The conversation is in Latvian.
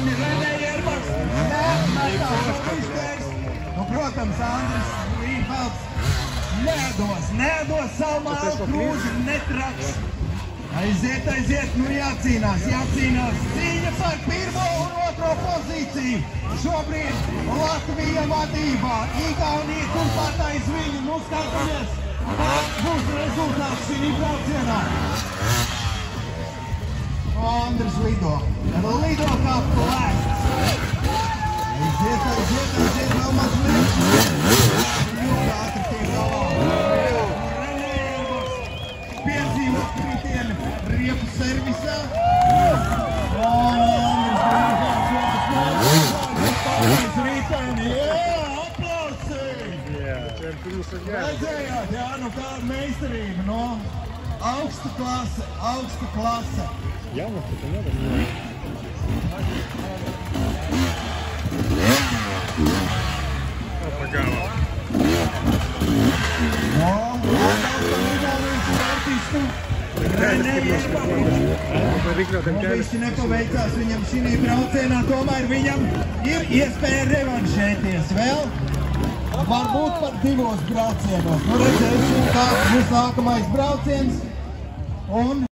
un Renē Ierbaks, nemetās Listers. Nu, protams, Andris Rīfelds nedos savu mālu krūzi, netraks. Aiziet, nu jācīnās. Cīņa par pirmo un otro pozīciju. Šobrīd Latvija vadībā, Igaunija turpat aiz viņu. Nu skatāmies, kāds būs rezultāts šī braucienā. Andris lido kā plēsts. Aiziet, vēl mazliet. Ļoti ātri tiek galā. Piedzīvo kritieni riepu servisā. Andris Rīfelds. Jā, aplausi! Redzējāt, jā, nu kāda meistarība, no augsta klase. Jā, nu, tā nevar. Pagāvā. Visi nepaveicās viņam šī braucienā, tomēr viņam ir iespēja revanšēties vēl. Varbūt pat 2 braucienos. Nu redzēsim, kāds būs nākamais brauciens. Un